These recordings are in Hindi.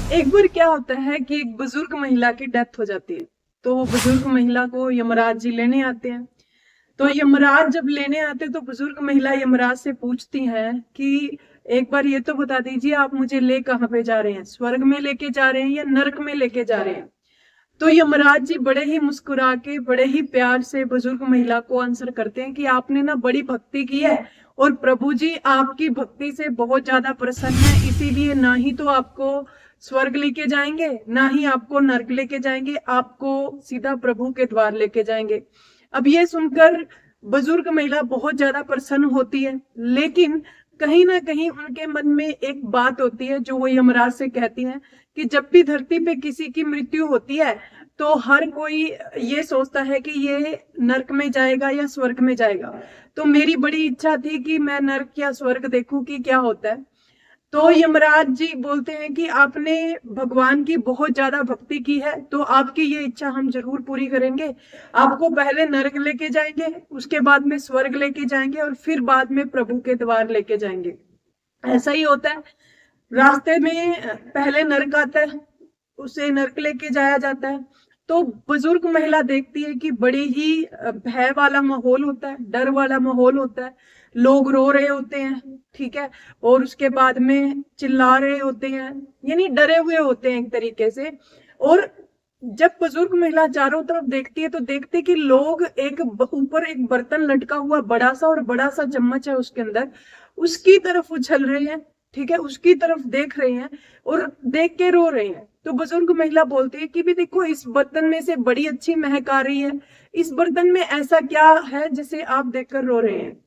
एक बार क्या होता है कि एक बुजुर्ग महिला की डेथ हो जाती है। तो वो बुजुर्ग महिला को यमराज जी लेने आते हैं। तो यमराज जब लेने आते हैं तो बुजुर्ग महिला यमराज से पूछती हैं कि एक बार ये तो बता दीजिए, आप मुझे ले कहाँ पे जा रहे हैं, स्वर्ग में लेके जा रहे हैं या नरक में लेके जा रहे हैं। तो यमराज जी बड़े ही मुस्कुरा के बड़े ही प्यार से बुजुर्ग महिला को आंसर करते हैं कि आपने ना बड़ी भक्ति की है और प्रभु जी आपकी भक्ति से बहुत ज्यादा प्रसन्न है, इसीलिए ना ही तो आपको स्वर्ग लेके जाएंगे ना ही आपको नरक लेके जाएंगे, आपको सीधा प्रभु के द्वार लेके जाएंगे। अब ये सुनकर बुजुर्ग महिला बहुत ज्यादा प्रसन्न होती है, लेकिन कहीं ना कहीं उनके मन में एक बात होती है जो वो यमराज से कहती है कि जब भी धरती पे किसी की मृत्यु होती है तो हर कोई ये सोचता है कि ये नरक में जाएगा या स्वर्ग में जाएगा। तो मेरी बड़ी इच्छा थी कि मैं नरक या स्वर्ग देखूं कि क्या होता है। तो यमराज जी बोलते हैं कि आपने भगवान की बहुत ज्यादा भक्ति की है तो आपकी ये इच्छा हम जरूर पूरी करेंगे। आपको पहले नरक लेके जाएंगे, उसके बाद में स्वर्ग लेके जाएंगे और फिर बाद में प्रभु के द्वार लेके जाएंगे। ऐसा ही होता है, रास्ते में पहले नरक आता है, उसे नरक लेके जाया जाता है। तो बुजुर्ग महिला देखती है कि बड़े ही भय वाला माहौल होता है, डर वाला माहौल होता है, लोग रो रहे होते हैं, ठीक है, और उसके बाद में चिल्ला रहे होते हैं, यानी डरे हुए होते हैं एक तरीके से। और जब बुजुर्ग महिला चारों तरफ देखती है तो देखती है कि लोग एक ऊपर एक बर्तन लटका हुआ बड़ा सा और बड़ा सा चम्मच है उसके अंदर, उसकी तरफ उछल रहे हैं, ठीक है, उसकी तरफ देख रहे हैं और देख के रो रहे हैं। तो बुजुर्ग महिला बोलती है कि भी देखो इस बर्तन में से बड़ी अच्छी महक आ रही है, इस बर्तन में ऐसा क्या है जिसे आप देखकर रो रहे हैं।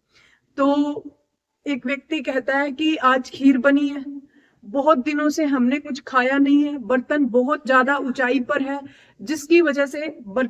तो एक व्यक्ति कहता है कि आज खीर बनी है, बहुत दिनों से हमने कुछ खाया नहीं है, बर्तन बहुत ज्यादा ऊंचाई पर है जिसकी वजह से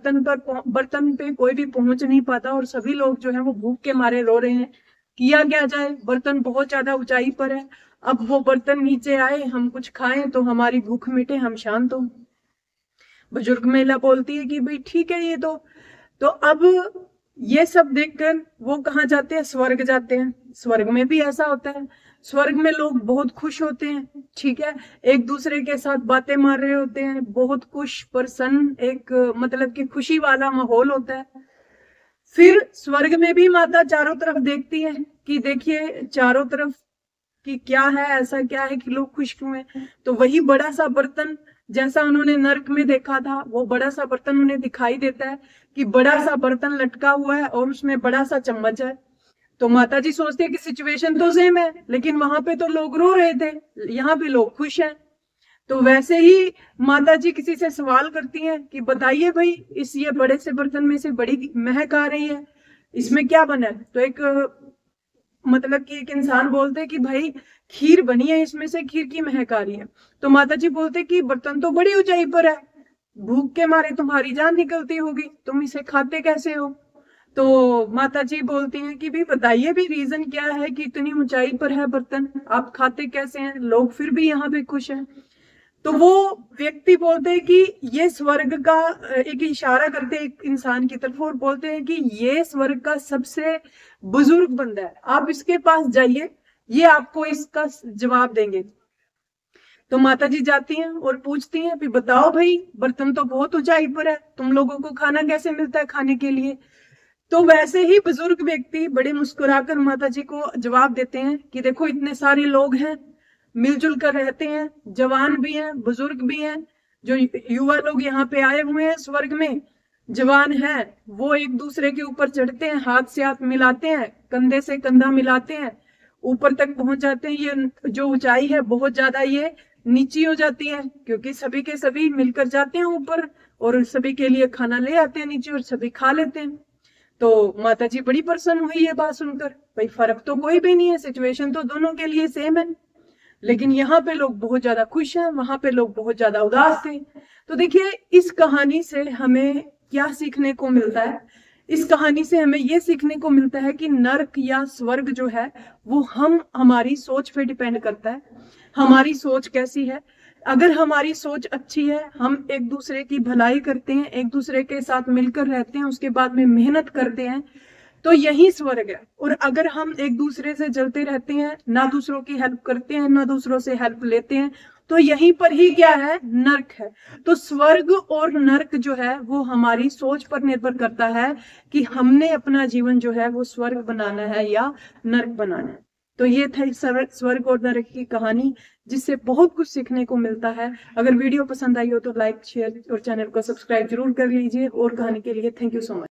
बर्तन पे कोई भी पहुंच नहीं पाता और सभी लोग जो है वो भूख के मारे रो रहे हैं। किया क्या जाए, बर्तन बहुत ज्यादा ऊंचाई पर है, अब वो बर्तन नीचे आए, हम कुछ खाएं तो हमारी भूख मिटे, हम शांत हो। बुजुर्ग महिला बोलती है कि भाई ठीक है ये तो अब ये सब देखकर वो कहाँ जाते हैं, स्वर्ग जाते हैं। स्वर्ग में भी ऐसा होता है, स्वर्ग में लोग बहुत खुश होते हैं, ठीक है, एक दूसरे के साथ बातें मार रहे होते हैं, बहुत खुश प्रसन्न, एक मतलब कि खुशी वाला माहौल होता है। फिर स्वर्ग में भी माता चारों तरफ देखती है कि देखिए चारों तरफ कि क्या है, ऐसा क्या है कि लोग खुश क्यों हैं। तो वही बड़ा सा बर्तन जैसा उन्होंने नरक में देखा था, वो बड़ा सा बर्तन उन्हें दिखाई देता है कि बड़ा सा बर्तन लटका हुआ है और उसमें बड़ा सा चम्मच है। तो माता जी सोचते हैं कि सिचुएशन तो सेम है, लेकिन वहां पे तो लोग रो रहे थे, यहाँ पे लोग खुश हैं। तो वैसे ही माता जी किसी से सवाल करती हैं कि बताइए भाई, इस ये बड़े से बर्तन में से बड़ी महक आ रही है, इसमें क्या बना है। तो एक मतलब कि एक इंसान बोलते कि भाई खीर बनी है, इसमें से खीर की महक आ रही है। तो माता जी बोलते कि बर्तन तो बड़ी ऊंचाई पर है, भूख के मारे तुम्हारी जान निकलती होगी, तुम इसे खाते कैसे हो। तो माता जी बोलती हैं कि भी बताइए भी रीजन क्या है कि इतनी ऊंचाई पर है बर्तन, आप खाते कैसे हैं, लोग फिर भी यहाँ पे खुश हैं। तो वो व्यक्ति बोलते हैं कि ये स्वर्ग का एक इशारा करते हैं एक इंसान की तरफ और बोलते हैं कि ये स्वर्ग का सबसे बुजुर्ग बंदा है, आप इसके पास जाइए, ये आपको इसका जवाब देंगे। तो माता जी जाती हैं और पूछती हैं, फिर बताओ भाई, बर्तन तो बहुत ऊंचाई पर है, तुम लोगों को खाना कैसे मिलता है खाने के लिए। तो वैसे ही बुजुर्ग व्यक्ति बड़े मुस्कुराकर माता जी को जवाब देते हैं कि देखो इतने सारे लोग हैं, मिलजुल कर रहते हैं, जवान भी हैं बुजुर्ग भी हैं, जो युवा लोग यहाँ पे आए हुए हैं स्वर्ग में, जवान हैं, वो एक दूसरे के ऊपर चढ़ते हैं, हाथ से हाथ मिलाते हैं, कंधे से कंधा मिलाते हैं, ऊपर तक पहुंच जाते हैं। ये जो ऊंचाई है बहुत ज्यादा ये नीची हो जाती है क्योंकि सभी के सभी मिलकर जाते हैं ऊपर और सभी के लिए खाना ले आते हैं नीचे और सभी खा लेते हैं। तो माता जी बड़ी प्रसन्न हुई ये बात सुनकर, भाई फर्क तो कोई भी नहीं है, सिचुएशन तो दोनों के लिए सेम है, लेकिन यहाँ पे लोग बहुत ज्यादा खुश हैं, वहां पे लोग बहुत ज्यादा उदास थे। तो देखिए इस कहानी से हमें क्या सीखने को मिलता है, इस कहानी से हमें ये सीखने को मिलता है कि नर्क या स्वर्ग जो है वो हम हमारी सोच पे डिपेंड करता है, हमारी सोच कैसी है। अगर हमारी सोच अच्छी है, हम एक दूसरे की भलाई करते हैं, एक दूसरे के साथ मिलकर रहते हैं, उसके बाद में मेहनत करते हैं, तो यही स्वर्ग है। और अगर हम एक दूसरे से जलते रहते हैं, ना दूसरों की हेल्प करते हैं, ना दूसरों से हेल्प लेते हैं, तो यहीं पर ही क्या है, नर्क है। तो स्वर्ग और नर्क जो है वो हमारी सोच पर निर्भर करता है कि हमने अपना जीवन जो है वो स्वर्ग बनाना है या नर्क बनाना है। तो ये था स्वर्ग और नरक की कहानी, जिससे बहुत कुछ सीखने को मिलता है। अगर वीडियो पसंद आई हो तो लाइक, शेयर और चैनल को सब्सक्राइब जरूर कर लीजिए। और कहानी के लिए थैंक यू सो मच।